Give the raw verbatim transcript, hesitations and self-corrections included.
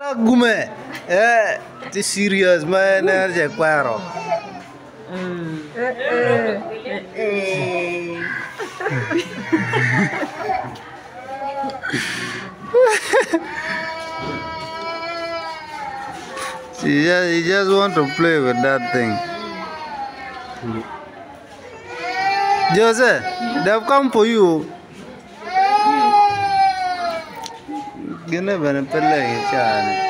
Gume, eh, this serious man, energy quaro. She just, he just want to play with that thing. Jose, they've come for you. You never play, Charlie.